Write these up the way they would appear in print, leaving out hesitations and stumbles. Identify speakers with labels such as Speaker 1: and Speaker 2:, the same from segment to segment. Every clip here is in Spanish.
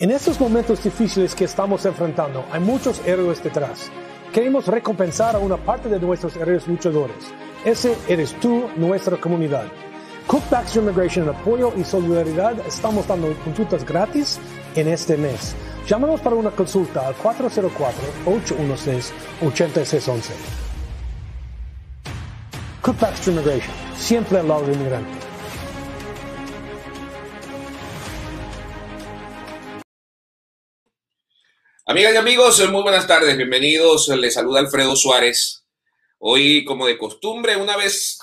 Speaker 1: En estos momentos difíciles que estamos enfrentando, hay muchos héroes detrás. Queremos recompensar a una parte de nuestros héroes luchadores. Ese eres tú, nuestra comunidad. Cook Baxter Immigration, en apoyo y solidaridad, estamos dando consultas gratis en este mes. Llámanos para una consulta al 404-816-8611. Cook Baxter Immigration, siempre al lado del inmigrante.
Speaker 2: Amigas y amigos, muy buenas tardes, bienvenidos. Les saluda Alfredo Suárez. Hoy, como de costumbre, uno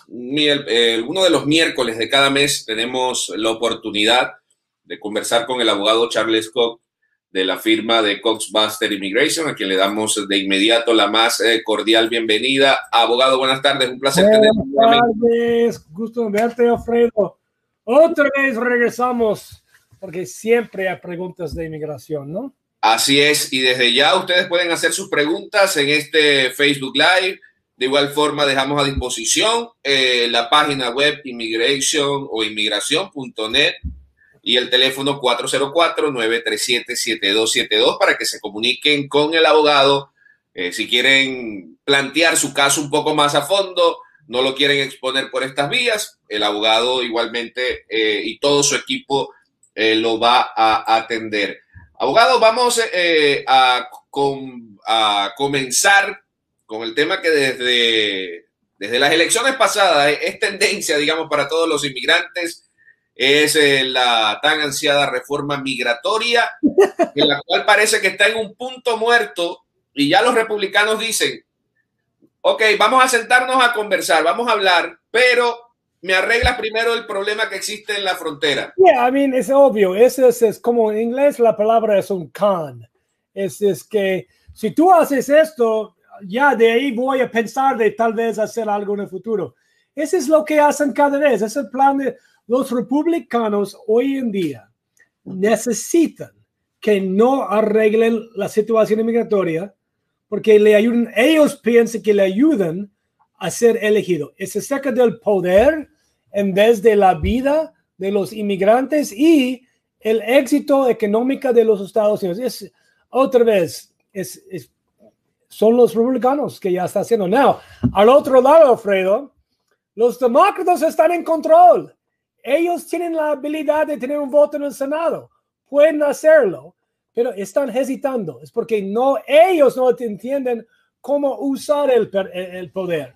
Speaker 2: de los miércoles de cada mes tenemos la oportunidad de conversar con el abogado Charles Cox de la firma de Cox Baxter Immigration, a quien le damos de inmediato la más cordial bienvenida. Abogado, buenas tardes, un placer tenerlo.
Speaker 1: Buenas tardes, gusto verte, Alfredo. Otra vez regresamos, porque siempre hay preguntas de inmigración, ¿no?
Speaker 2: Así es, y desde ya ustedes pueden hacer sus preguntas en este Facebook Live. De igual forma, dejamos a disposición la página web Immigration o inmigración.net y el teléfono 404-937-7272 para que se comuniquen con el abogado. Si quieren plantear su caso un poco más a fondo, no lo quieren exponer por estas vías, el abogado igualmente y todo su equipo lo va a atender. Abogado, vamos a comenzar con el tema que desde las elecciones pasadas es tendencia, digamos, para todos los inmigrantes, es la tan ansiada reforma migratoria, en la cual parece que está en un punto muerto y ya los republicanos dicen, ok, vamos a sentarnos a conversar, vamos a hablar, pero me arreglas primero el problema que existe en la frontera.
Speaker 1: Yeah, I mean, es obvio. Eso es como en inglés la palabra es un con. Es que si tú haces esto, ya de ahí voy a pensar de tal vez hacer algo en el futuro. Eso es lo que hacen cada vez. Es el plan de los republicanos hoy en día. Necesitan que no arreglen la situación migratoria porque le ayudan, ellos piensan que le ayudan a ser elegido. Es acerca del poder en vez de la vida de los inmigrantes y el éxito económico de los Estados Unidos. Otra vez, son los republicanos que ya está haciendo. Now, al otro lado, Alfredo, los demócratas están en control. Ellos tienen la habilidad de tener un voto en el Senado. Pueden hacerlo, pero están hesitando. Es porque ellos no entienden cómo usar el poder.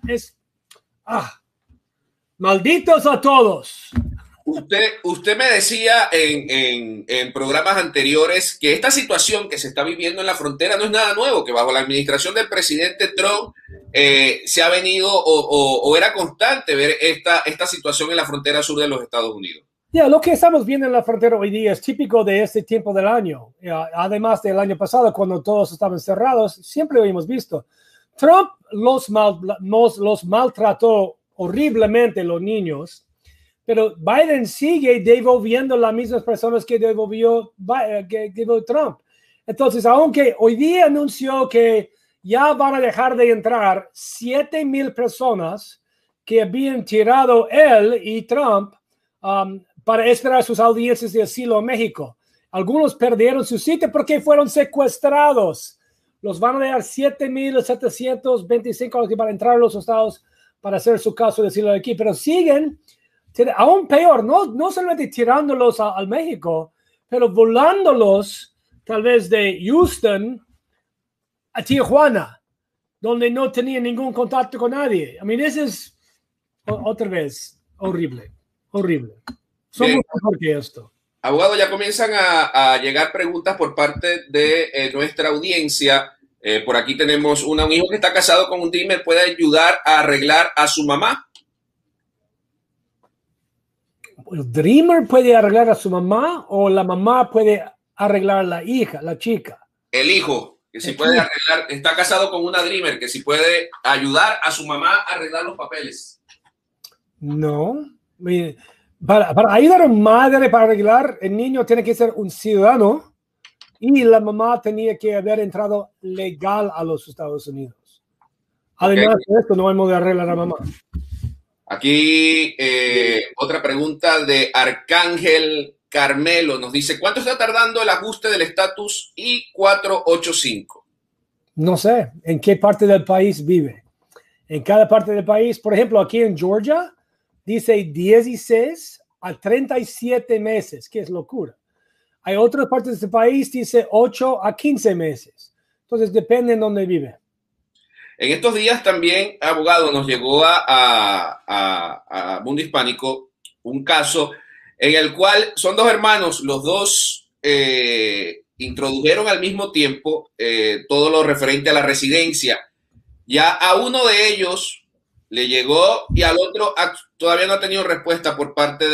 Speaker 1: Malditos a todos.
Speaker 2: Usted me decía en programas anteriores que esta situación que se está viviendo en la frontera no es nada nuevo, que bajo la administración del presidente Trump se ha venido o era constante ver esta situación en la frontera sur de los Estados Unidos.
Speaker 1: Lo que estamos viendo en la frontera hoy día es típico de este tiempo del año. Además del año pasado, cuando todos estaban cerrados, siempre lo hemos visto. Trump los maltrató horriblemente los niños, pero Biden sigue devolviendo las mismas personas que devolvió Trump. Entonces, aunque hoy día anunció que ya van a dejar de entrar 7,000 personas que habían tirado él y Trump para esperar sus audiencias de asilo en México. Algunos perdieron su sitio porque fueron secuestrados. Los van a dejar 7,725 que van a entrar a los estados para hacer su caso de asilo aquí, pero siguen aún peor, no solamente tirándolos al México, pero volándolos tal vez de Houston a Tijuana, donde no tenían ningún contacto con nadie. I mean, eso es otra vez horrible. Somos mejor que esto.
Speaker 2: Abogado, ya comienzan a llegar preguntas por parte de nuestra audiencia. Por aquí tenemos un hijo que está casado con un dreamer. ¿Puede ayudar a arreglar a su mamá?
Speaker 1: ¿El dreamer puede arreglar a su mamá o la mamá puede arreglar a la hija, la chica?
Speaker 2: El hijo, que si puede arreglar, está casado con una dreamer, que si puede ayudar a su mamá a arreglar los papeles.
Speaker 1: No. Para ayudar a una madre para arreglar, el niño tiene que ser un ciudadano y la mamá tenía que haber entrado legal a los Estados Unidos. Además de esto, no hay modo de arreglar a la mamá.
Speaker 2: Aquí otra pregunta de Arcángel Carmelo nos dice, ¿cuánto está tardando el ajuste del estatus I-485?
Speaker 1: No sé en qué parte del país vive. En cada parte del país, por ejemplo, aquí en Georgia, dice 16 a 37 meses, que es locura. Hay otras partes de este país, dice 8 a 15 meses. Entonces, depende en dónde vive.
Speaker 2: En estos días también, abogado, nos llegó a Mundo Hispánico un caso en el cual son dos hermanos, los dos introdujeron al mismo tiempo todo lo referente a la residencia. Ya a uno de ellos le llegó y al otro todavía no ha tenido respuesta por parte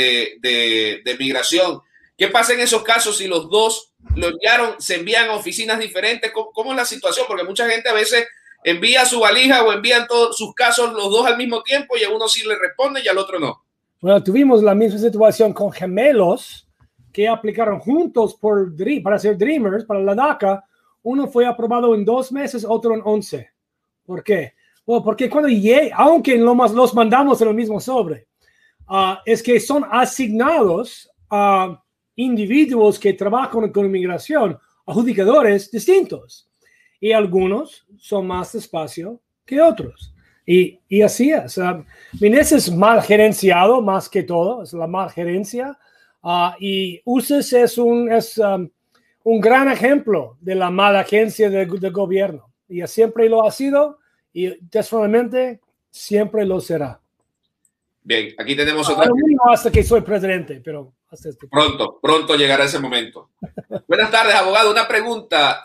Speaker 2: de migración. ¿Qué pasa en esos casos si los dos lo enviaron, se envían a oficinas diferentes? ¿Cómo es la situación? Porque mucha gente a veces envía su valija o envían todos sus casos los dos al mismo tiempo y a uno sí le responde y al otro no.
Speaker 1: Bueno, tuvimos la misma situación con gemelos que aplicaron juntos para ser Dreamers, para la DACA. Uno fue aprobado en 2 meses, otro en 11. ¿Por qué? Bueno, porque cuando aunque los mandamos en el mismo sobre, es que son asignados a individuos que trabajan con inmigración, adjudicadores distintos. Y algunos son más despacio que otros. Y así es. Ese es mal gerenciado más que todo, es la mal gerencia. Y UCES es un gran ejemplo de la mala agencia de gobierno. Y siempre lo ha sido y desgraciadamente siempre lo será.
Speaker 2: Bien, aquí tenemos otra.
Speaker 1: Hasta que soy presidente, pero hasta
Speaker 2: pronto llegará ese momento. Buenas tardes, abogado. Una pregunta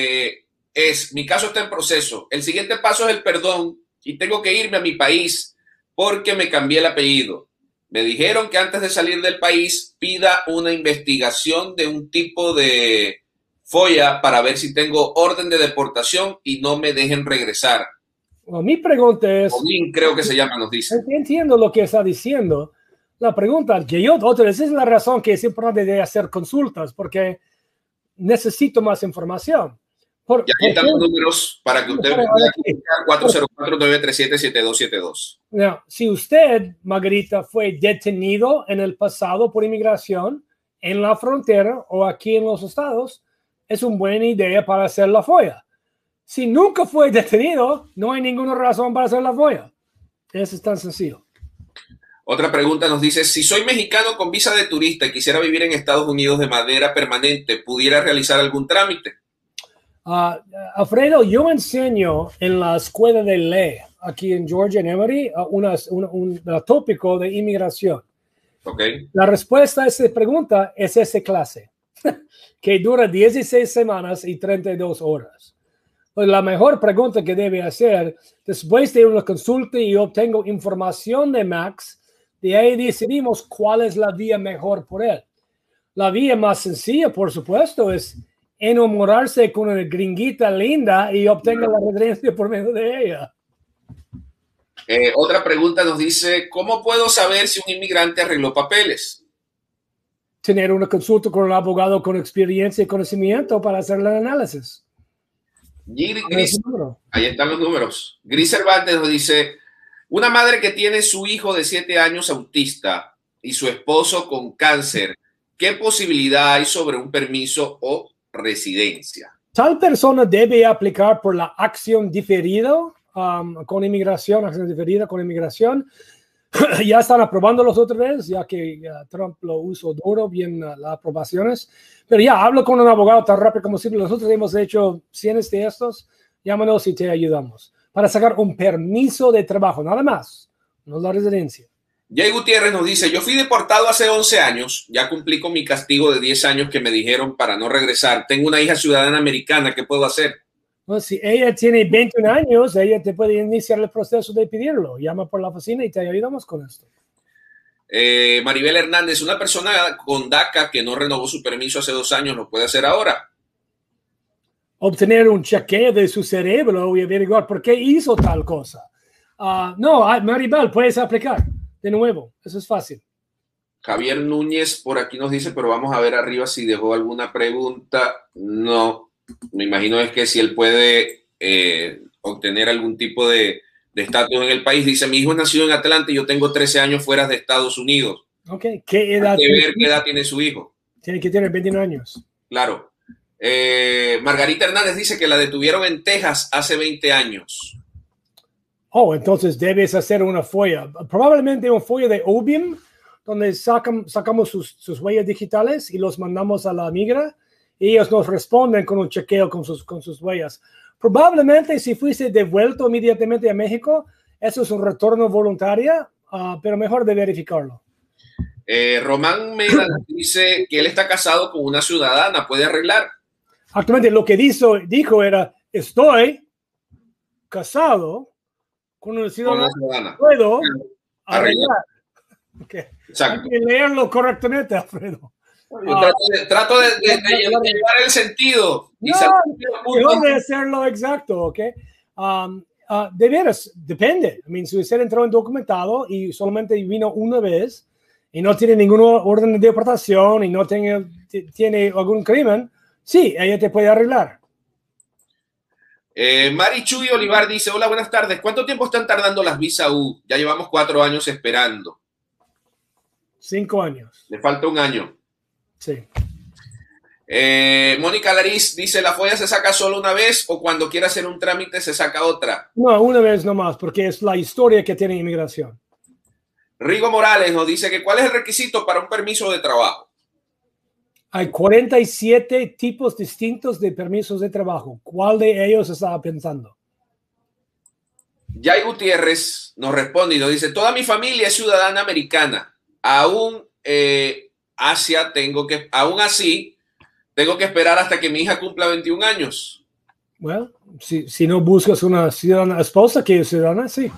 Speaker 2: mi caso está en proceso. El siguiente paso es el perdón y tengo que irme a mi país porque me cambié el apellido. Me dijeron que antes de salir del país pida una investigación de un tipo de FOIA para ver si tengo orden de deportación y no me dejen regresar.
Speaker 1: Bueno, mi pregunta es...
Speaker 2: Odín, creo que se llama, nos dice.
Speaker 1: Entiendo lo que está diciendo. La pregunta que esa es la razón que es importante de hacer consultas, porque necesito más información.
Speaker 2: Y aquí están los números para que usted pueda 404-937-7272.
Speaker 1: Si usted, Margarita, fue detenido en el pasado por inmigración en la frontera o aquí en los estados, es una buena idea para hacer la FOIA. Si nunca fue detenido, no hay ninguna razón para hacer la FOIA. Eso es tan sencillo.
Speaker 2: Otra pregunta nos dice, si soy mexicano con visa de turista y quisiera vivir en Estados Unidos de manera permanente, ¿pudiera realizar algún trámite?
Speaker 1: Alfredo, yo enseño en la escuela de ley aquí en Georgia, en Emory, un tópico de inmigración.
Speaker 2: Okay.
Speaker 1: La respuesta a esa pregunta es esa clase, que dura 16 semanas y 32 horas. Pues la mejor pregunta que debe hacer, después de una consulta y obtengo información de Max, de ahí decidimos cuál es la vía mejor por él. La vía más sencilla, por supuesto, es enamorarse con una gringuita linda y obtenga la residencia por medio de ella.
Speaker 2: Otra pregunta nos dice, ¿cómo puedo saber si un inmigrante arregló papeles?
Speaker 1: Tener una consulta con un abogado con experiencia y conocimiento para hacer el análisis.
Speaker 2: Ahí están los números. Gris Cervantes nos dice, una madre que tiene su hijo de 7 años autista y su esposo con cáncer, ¿qué posibilidad hay sobre un permiso o residencia?
Speaker 1: Tal persona debe aplicar por la acción diferida con inmigración, acción diferida con inmigración. Ya están aprobándolos otra vez, ya que Trump lo usó duro, bien las aprobaciones. Pero ya, hablo con un abogado tan rápido como posible. Nosotros hemos hecho cientos de estos. Llámanos y te ayudamos. Para sacar un permiso de trabajo, nada más. No la residencia.
Speaker 2: Jay Gutiérrez nos dice, yo fui deportado hace 11 años, ya cumplí con mi castigo de 10 años que me dijeron para no regresar. Tengo una hija ciudadana americana, ¿qué puedo hacer?
Speaker 1: Bueno, si ella tiene 21 años, ella te puede iniciar el proceso de pedirlo. Llama por la oficina y te ayudamos con esto.
Speaker 2: Maribel Hernández, una persona con DACA que no renovó su permiso hace 2 años, ¿lo puede hacer ahora?
Speaker 1: Obtener un chequeo de su cerebro y averiguar por qué hizo tal cosa. No, Maribel, puedes aplicar de nuevo. Eso es fácil.
Speaker 2: Javier Núñez por aquí nos dice, pero vamos a ver arriba si dejó alguna pregunta. No. Me imagino es que si él puede obtener algún tipo de estatus en el país. Dice, mi hijo nació en Atlanta y yo tengo 13 años fuera de Estados Unidos.
Speaker 1: Okay. ¿Qué edad?
Speaker 2: Hay que ver qué edad tiene su hijo.
Speaker 1: Tiene que tener 21 años.
Speaker 2: Claro. Margarita Hernández dice que la detuvieron en Texas hace 20 años.
Speaker 1: Oh, entonces debes hacer una folla. Probablemente una folla de OBIM, donde sacamos sus huellas digitales y los mandamos a la migra y ellos nos responden con un chequeo con sus huellas. Probablemente si fuiste devuelto inmediatamente a México, eso es un retorno voluntario, pero mejor de verificarlo.
Speaker 2: Román Mena dice que él está casado con una ciudadana, ¿puede arreglar?
Speaker 1: Actualmente lo que dijo era, estoy casado con una ciudadana. Puedo arreglar. Okay. Hay que leerlo correctamente, Alfredo.
Speaker 2: Yo trato de llevar el sentido.
Speaker 1: No de hacerlo exacto, ¿ok? De veras, depende. Si usted entró en documentado y solamente vino una vez y no tiene ningún orden de deportación y no tiene algún crimen, sí, ella te puede arreglar.
Speaker 2: Mari Chuy Olivar dice, hola, buenas tardes. ¿Cuánto tiempo están tardando las visa U? Ya llevamos 4 años esperando.
Speaker 1: 5 años.
Speaker 2: Le falta 1 año.
Speaker 1: Sí.
Speaker 2: Mónica Lariz dice, ¿la folla se saca solo una vez o cuando quiera hacer un trámite se saca otra?
Speaker 1: No, una vez nomás, porque es la historia que tiene inmigración.
Speaker 2: Rigo Morales nos dice que ¿cuál es el requisito para un permiso de trabajo?
Speaker 1: Hay 47 tipos distintos de permisos de trabajo. ¿Cuál de ellos estaba pensando?
Speaker 2: Jay Gutiérrez nos responde y nos dice, toda mi familia es ciudadana americana. Aún así, tengo que esperar hasta que mi hija cumpla 21 años.
Speaker 1: Bueno, si no buscas una ciudadana esposa que es ciudadana, sí.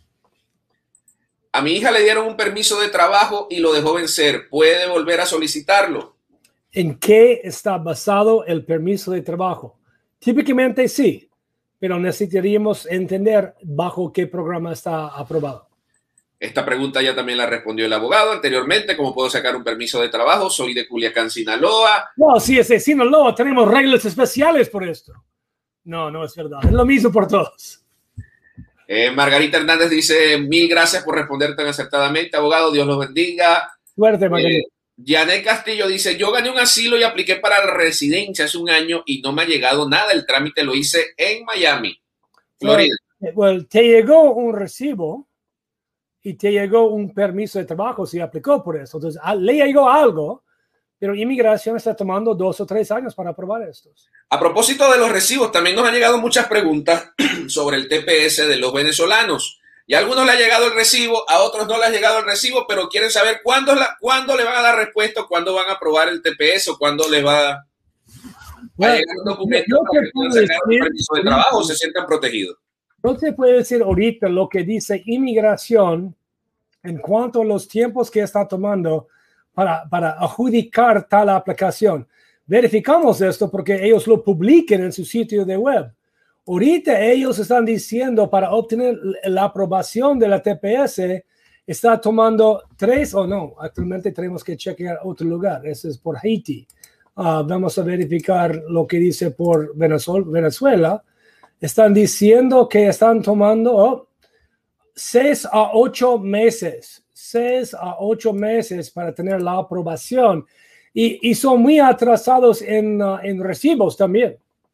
Speaker 2: A mi hija le dieron un permiso de trabajo y lo dejó vencer. ¿Puede volver a solicitarlo?
Speaker 1: ¿En qué está basado el permiso de trabajo? Típicamente sí, pero necesitaríamos entender bajo qué programa está aprobado.
Speaker 2: Esta pregunta ya también la respondió el abogado anteriormente. ¿Cómo puedo sacar un permiso de trabajo? Soy de Culiacán, Sinaloa.
Speaker 1: No, sí, es de Sinaloa. Tenemos reglas especiales por esto. No es verdad. Es lo mismo por todos.
Speaker 2: Margarita Hernández dice, 1000 gracias por responder tan acertadamente. Abogado, Dios los bendiga.
Speaker 1: Suerte, Margarita.
Speaker 2: Janet Castillo dice, yo gané un asilo y apliqué para la residencia hace 1 año y no me ha llegado nada. El trámite lo hice en Miami, Florida.
Speaker 1: Well, te llegó un recibo y te llegó un permiso de trabajo si aplicó por eso. Entonces, le llegó algo, pero inmigración está tomando 2 o 3 años para aprobar estos.
Speaker 2: A propósito de los recibos, también nos han llegado muchas preguntas sobre el TPS de los venezolanos. Y a algunos le ha llegado el recibo, a otros no le ha llegado el recibo, pero quieren saber cuándo le van a dar respuesta, cuándo van a aprobar el TPS o cuándo les va a llegar un documento para que puedan sacar un permiso de trabajo o se sientan protegidos.
Speaker 1: No se puede decir ahorita lo que dice inmigración en cuanto a los tiempos que está tomando para adjudicar tal aplicación. Verificamos esto porque ellos lo publican en su sitio de web. Ahorita ellos están diciendo para obtener la aprobación de la TPS está tomando 3 o no. Actualmente tenemos que chequear otro lugar. Ese es por Haití. Vamos a verificar lo que dice por Venezuela. Están diciendo que están tomando 6 a 8 meses. 6 a 8 meses para tener la aprobación. Y son muy atrasados en recibos también.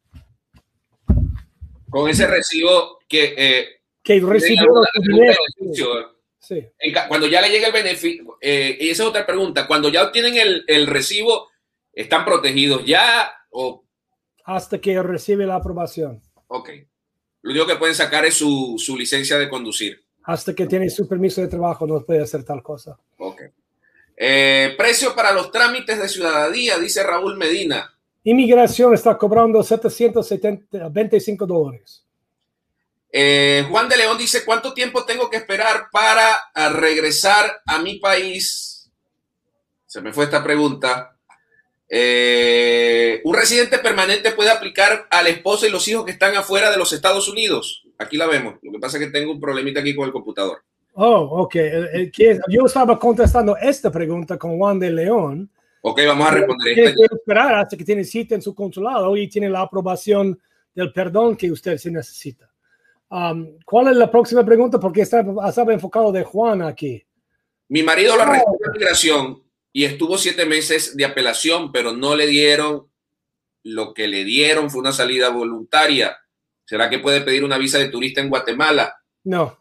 Speaker 2: Con ese recibo que
Speaker 1: recibió dinero.
Speaker 2: Sí. Cuando ya le llega el beneficio, y esa es otra pregunta, cuando ya obtienen el recibo, ¿están protegidos ya? O...
Speaker 1: Hasta que recibe la aprobación.
Speaker 2: Ok. Lo único que pueden sacar es su licencia de conducir.
Speaker 1: Hasta que tiene su permiso de trabajo no puede hacer tal cosa.
Speaker 2: Ok. Precio para los trámites de ciudadanía, dice Raúl Medina.
Speaker 1: Inmigración está cobrando $725.
Speaker 2: Juan de León dice, ¿cuánto tiempo tengo que esperar para regresar a mi país? Se me fue esta pregunta. ¿Un residente permanente puede aplicar a la esposa y los hijos que están afuera de los Estados Unidos? Aquí la vemos. Lo que pasa es que tengo un problemita aquí con el computador.
Speaker 1: Oh, ok. Yo estaba contestando esta pregunta con Juan de León.
Speaker 2: Ok, vamos a responder
Speaker 1: esta. Tiene que esperar hasta que tiene cita en su consulado y tiene la aprobación del perdón que usted se necesita. ¿Cuál es la próxima pregunta? Porque estaba enfocado de Juan aquí.
Speaker 2: Mi marido lo arrestó en migración y estuvo 7 meses de apelación, pero no le dieron lo que le dieron, fue una salida voluntaria. ¿Será que puede pedir una visa de turista en Guatemala?
Speaker 1: No.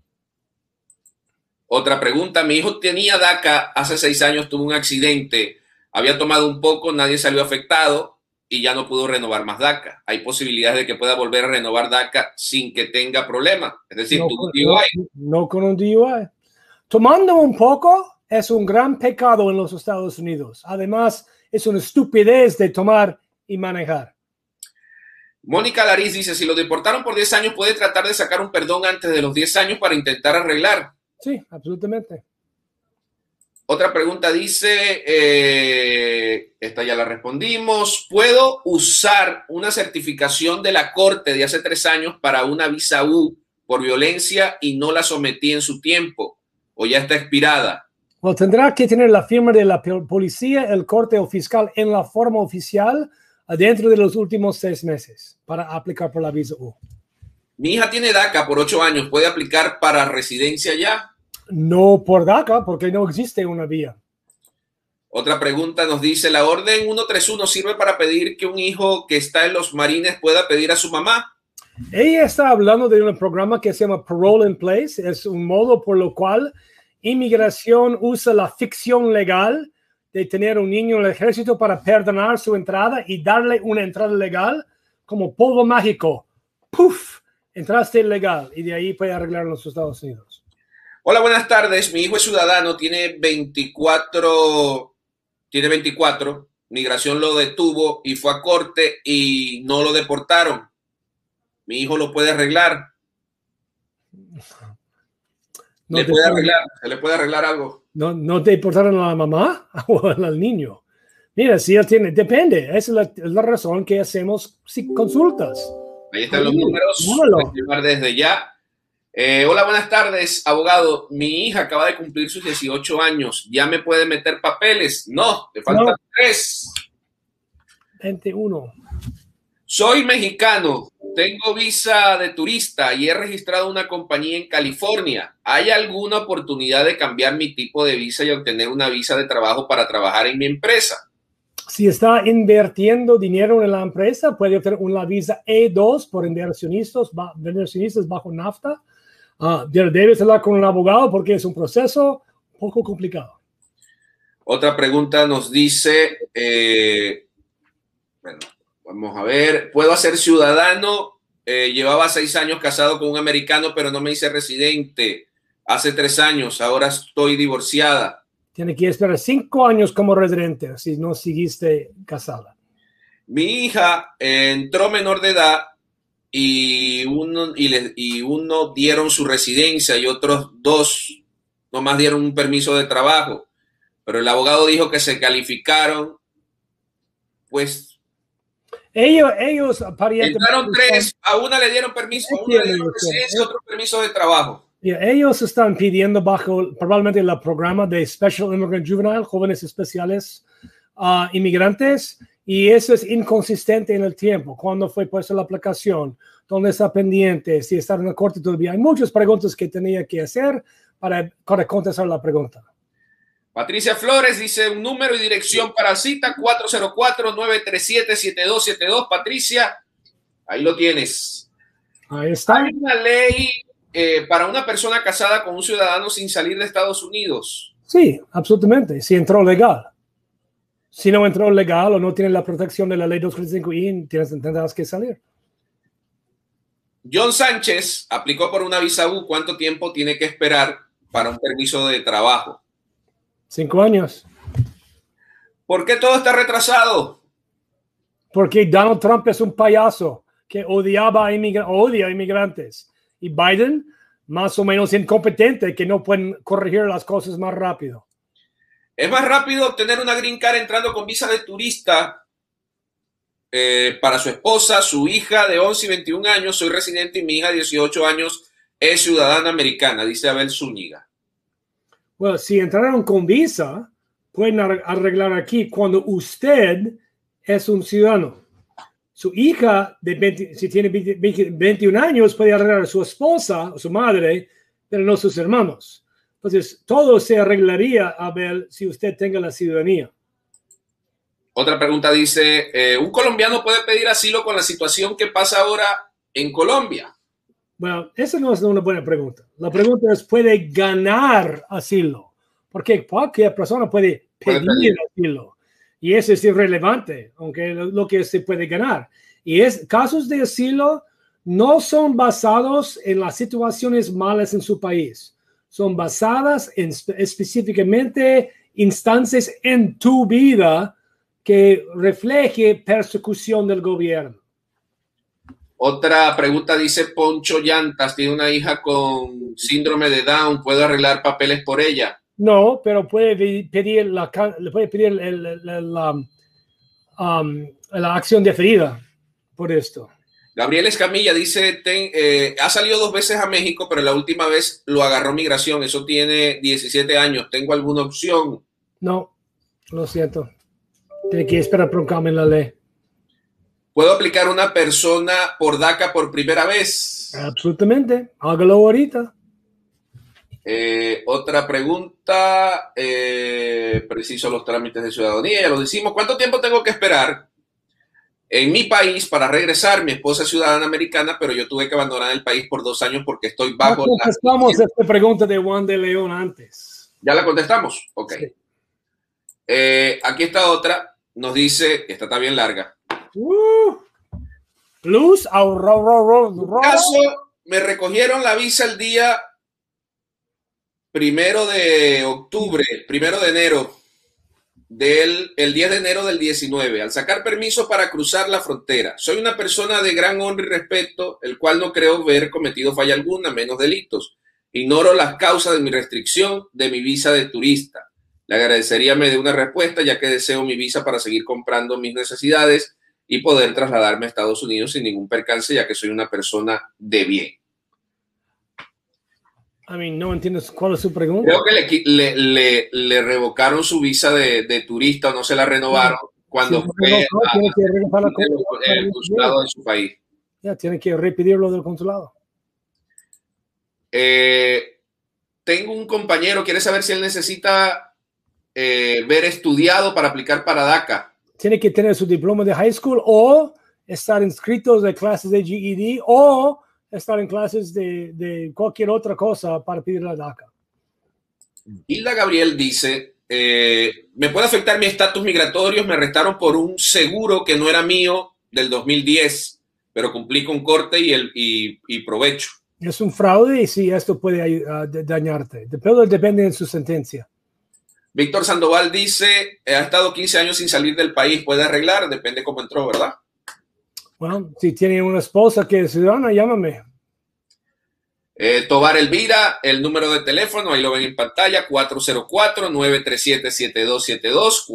Speaker 2: Otra pregunta, mi hijo tenía DACA hace 6 años, tuvo un accidente, había tomado un poco, nadie salió afectado y ya no pudo renovar más DACA. Hay posibilidades de que pueda volver a renovar DACA sin que tenga problema. Es decir,
Speaker 1: No,
Speaker 2: tuvo un DUI.
Speaker 1: no con un DUI. Tomando un poco es un gran pecado en los Estados Unidos. Además, es una estupidez de tomar y manejar.
Speaker 2: Mónica Lariz dice, si lo deportaron por 10 años, puede tratar de sacar un perdón antes de los 10 años para intentar arreglar.
Speaker 1: Sí, absolutamente.
Speaker 2: Otra pregunta dice, esta ya la respondimos, ¿puedo usar una certificación de la corte de hace 3 años para una visa U por violencia y no la sometí en su tiempo o ya está expirada?
Speaker 1: Well, tendrá que tener la firma de la policía, el corte o fiscal en la forma oficial dentro de los últimos 6 meses para aplicar por la visa U.
Speaker 2: Mi hija tiene DACA por 8 años, ¿puede aplicar para residencia ya?
Speaker 1: No por DACA, porque no existe una vía.
Speaker 2: Otra pregunta nos dice, ¿la orden 131 sirve para pedir que un hijo que está en los marines pueda pedir a su mamá?
Speaker 1: Ella está hablando de un programa que se llama Parole in Place. Es un modo por lo cual inmigración usa la ficción legal de tener un niño en el ejército para perdonar su entrada y darle una entrada legal como polvo mágico. ¡Puf! Entraste legal y de ahí puede arreglar en los Estados Unidos.
Speaker 2: Hola, buenas tardes. Mi hijo es ciudadano, tiene 24. Migración lo detuvo y fue a corte y no lo deportaron. Mi hijo lo puede arreglar.
Speaker 1: No
Speaker 2: ¿Le puede arreglar? ¿Se le puede arreglar algo?
Speaker 1: ¿No te deportaron a la mamá o al niño? Mira, si él tiene, depende. Esa es la razón que hacemos consultas.
Speaker 2: Ahí están los números. Puedes llamar desde ya. Hola, buenas tardes, abogado. Mi hija acaba de cumplir sus 18 años. ¿Ya me puede meter papeles? No, le faltan 3.
Speaker 1: 21.
Speaker 2: Soy mexicano. Tengo visa de turista y he registrado una compañía en California. ¿Hay alguna oportunidad de cambiar mi tipo de visa y obtener una visa de trabajo para trabajar en mi empresa?
Speaker 1: Si está invirtiendo dinero en la empresa, puede obtener una visa E2 por inversionistas bajo NAFTA. Debes hablar con un abogado porque es un proceso un poco complicado.
Speaker 2: Otra pregunta nos dice, bueno, vamos a ver, ¿puedo ser ciudadano? Llevaba 6 años casado con un americano, pero no me hice residente. Hace 3 años, ahora estoy divorciada.
Speaker 1: Tiene que esperar 5 años como residente si no seguiste casada.
Speaker 2: Mi hija entró menor de edad y uno dieron su residencia y otros 2 nomás dieron un permiso de trabajo. Pero el abogado dijo que se calificaron, pues...
Speaker 1: Ellos aparentemente...
Speaker 2: Entraron 3, a una le dieron permiso, a una le dieron residencia, otro permiso de trabajo.
Speaker 1: Ellos están pidiendo bajo probablemente el programa de Special Immigrant Juvenile, jóvenes especiales inmigrantes, y eso es inconsistente en el tiempo. ¿Cuándo fue puesta la aplicación? ¿Dónde está pendiente? Si está en la corte todavía. Hay muchas preguntas que tenía que hacer para contestar la pregunta.
Speaker 2: Patricia Flores dice un número y dirección para cita 404-937-7272. Patricia, ahí lo tienes.
Speaker 1: Ahí está.
Speaker 2: Hay una ley para una persona casada con un ciudadano sin salir de Estados Unidos.
Speaker 1: Sí, absolutamente. Si entró legal. Si no entró legal o no tiene la protección de la ley 235I, tendrás que salir.
Speaker 2: John Sánchez aplicó por una visa U. ¿Cuánto tiempo tiene que esperar para un permiso de trabajo?
Speaker 1: 5 años.
Speaker 2: ¿Por qué todo está retrasado?
Speaker 1: Porque Donald Trump es un payaso que odia a inmigrantes. Y Biden, más o menos incompetente, que no pueden corregir las cosas más rápido.
Speaker 2: Es más rápido obtener una green card entrando con visa de turista para su esposa, su hija de 11 y 21 años. Soy residente y mi hija de 18 años es ciudadana americana, dice Abel Zúñiga.
Speaker 1: Bueno, si entraron con visa, pueden arreglar aquí cuando usted es un ciudadano. Su hija, si tiene 21 años, puede arreglar a su esposa o su madre, pero no sus hermanos. Entonces, todo se arreglaría, Abel, si usted tenga la ciudadanía.
Speaker 2: Otra pregunta dice, ¿un colombiano puede pedir asilo con la situación que pasa ahora en Colombia?
Speaker 1: Bueno, esa no es una buena pregunta. La pregunta es, ¿puede ganar asilo? Porque cualquier persona puede pedir asilo. Y eso es irrelevante, aunque lo que se puede ganar. Y casos de asilo no son basados en las situaciones malas en su país. Son basadas en específicamente instancias en tu vida que refleje persecución del gobierno.
Speaker 2: Otra pregunta dice Poncho Llantas, tiene una hija con síndrome de Down, ¿puedo arreglar papeles por ella?
Speaker 1: No, pero puede pedir la acción deferida por esto.
Speaker 2: Gabriel Escamilla dice, ha salido 2 veces a México, pero la última vez lo agarró migración, eso tiene 17 años, ¿tengo alguna opción?
Speaker 1: No, lo siento. Tiene que esperar por un cambio en la ley.
Speaker 2: ¿Puedo aplicar una persona por DACA por primera vez?
Speaker 1: Absolutamente, hágalo ahorita.
Speaker 2: Otra pregunta, preciso los trámites de ciudadanía, ya lo decimos. ¿Cuánto tiempo tengo que esperar en mi país para regresar? Mi esposa es ciudadana americana, pero yo tuve que abandonar el país por 2 años porque estoy bajo
Speaker 1: la... Contestamos esta pregunta de Juan de León antes.
Speaker 2: ¿Ya la contestamos? Ok.
Speaker 1: Sí.
Speaker 2: Aquí está otra, nos dice, esta está bien larga.
Speaker 1: Luz,
Speaker 2: caso, me recogieron la visa el día 1 de octubre, 1 de enero, el 10 de enero del 19, al sacar permiso para cruzar la frontera. Soy una persona de gran honra y respeto, el cual no creo haber cometido falla alguna, menos delitos. Ignoro las causas de mi restricción de mi visa de turista. Le agradecería me dé una respuesta, ya que deseo mi visa para seguir comprando mis necesidades y poder trasladarme a Estados Unidos sin ningún percance, ya que soy una persona de bien.
Speaker 1: No entiendo cuál es su pregunta.
Speaker 2: Creo que le revocaron su visa de turista o no se la renovaron cuando fue al consulado de su país.
Speaker 1: Ya, tiene que repetirlo del consulado.
Speaker 2: Tengo un compañero, quiere saber si él necesita ver estudiado para aplicar para DACA.
Speaker 1: Tiene que tener su diploma de high school o estar inscritos de clases de GED o estar en clases de cualquier otra cosa para pedir la DACA.
Speaker 2: Hilda Gabriel dice, ¿me puede afectar mi estatus migratorio? Me arrestaron por un seguro que no era mío del 2010, pero cumplí con corte y provecho.
Speaker 1: Es un fraude y sí, esto puede dañarte. Depende de su sentencia.
Speaker 2: Víctor Sandoval dice, ha estado 15 años sin salir del país, ¿puede arreglar? Depende cómo entró, ¿verdad?
Speaker 1: Bueno, si tiene una esposa que es ciudadana, llámame.
Speaker 2: Tobar Elvira, el número de teléfono, ahí lo ven en pantalla, 404-937-7272,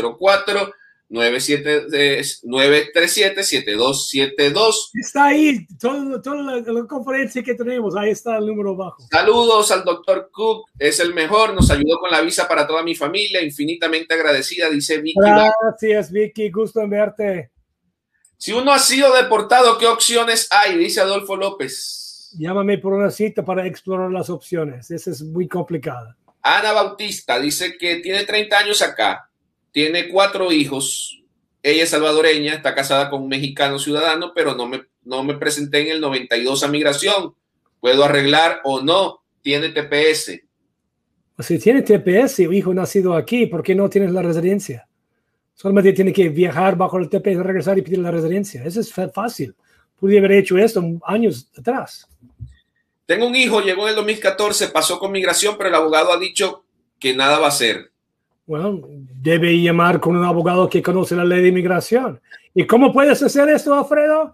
Speaker 2: 404-937-7272.
Speaker 1: Está ahí, toda la conferencia que tenemos, ahí está el número bajo.
Speaker 2: Saludos al doctor Cook, es el mejor, nos ayudó con la visa para toda mi familia, infinitamente agradecida, dice Vicky.
Speaker 1: Gracias, Vicky, gusto en verte.
Speaker 2: Si uno ha sido deportado, ¿qué opciones hay? Dice Adolfo López.
Speaker 1: Llámame por una cita para explorar las opciones. Esa es muy complicada.
Speaker 2: Ana Bautista dice que tiene 30 años acá, tiene 4 hijos, ella es salvadoreña, está casada con un mexicano ciudadano, pero no me presenté en el 92 a migración. ¿Puedo arreglar o no? Tiene TPS.
Speaker 1: Si tiene TPS, hijo nacido aquí, ¿por qué no tienes la residencia? Solamente tiene que viajar bajo el TPS, regresar y pedir la residencia. Eso es fácil. Pude haber hecho esto años atrás.
Speaker 2: Tengo un hijo, llegó en el 2014, pasó con migración, pero el abogado ha dicho que nada va a hacer.
Speaker 1: Bueno, debe llamar con un abogado que conoce la ley de inmigración. ¿Y cómo puedes hacer esto, Alfredo?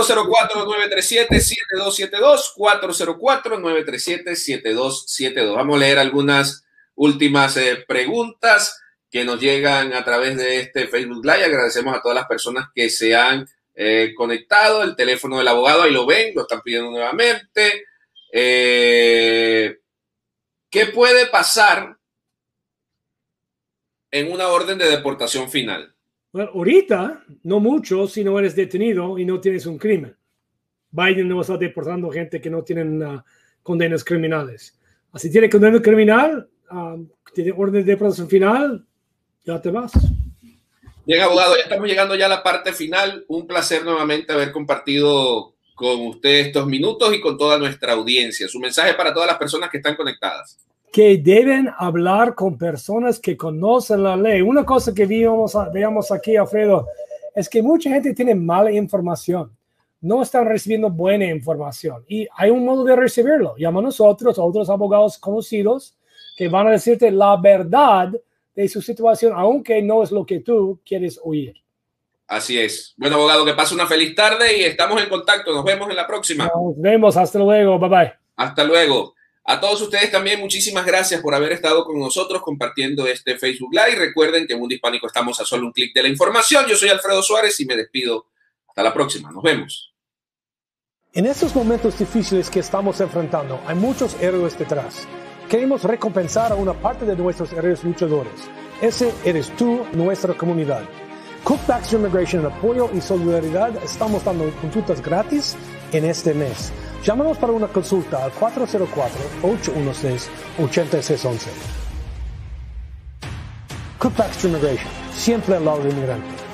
Speaker 2: 404-937-7272, 404-937-7272. Vamos a leer algunas últimas preguntas que nos llegan a través de este Facebook Live. Agradecemos a todas las personas que se han conectado. El teléfono del abogado, ahí lo ven, lo están pidiendo nuevamente. ¿Qué puede pasar en una orden de deportación final?
Speaker 1: Bueno, ahorita, no mucho si no eres detenido y no tienes un crimen. Biden no está deportando gente que no tienen condenas criminales. Así tiene condena criminal, tiene orden de deportación final, ya te vas.
Speaker 2: Bien, abogado, ya estamos llegando ya a la parte final. Un placer nuevamente haber compartido con usted estos minutos y con toda nuestra audiencia. Su mensaje para todas las personas que están conectadas.
Speaker 1: Que deben hablar con personas que conocen la ley. Una cosa que veamos aquí, Alfredo, es que mucha gente tiene mala información. No están recibiendo buena información. Y hay un modo de recibirlo. Llama a nosotros, a otros abogados conocidos, que van a decirte la verdad de su situación, aunque no es lo que tú quieres oír.
Speaker 2: Así es. Bueno, abogado, que pase una feliz tarde y estamos en contacto. Nos vemos en la próxima.
Speaker 1: Nos vemos. Hasta luego. Bye bye.
Speaker 2: Hasta luego. A todos ustedes también muchísimas gracias por haber estado con nosotros compartiendo este Facebook Live. Recuerden que en Mundo Hispánico estamos a solo un clic de la información. Yo soy Alfredo Suárez y me despido. Hasta la próxima. Nos vemos.
Speaker 1: En estos momentos difíciles que estamos enfrentando, hay muchos héroes detrás. Queremos recompensar a una parte de nuestros héroes luchadores. Ese eres tú, nuestra comunidad. Cook Baxter Immigration, en apoyo y solidaridad, estamos dando consultas gratis en este mes. Llámanos para una consulta al 404-816-8611. Cook Baxter Immigration, siempre al lado del inmigrante.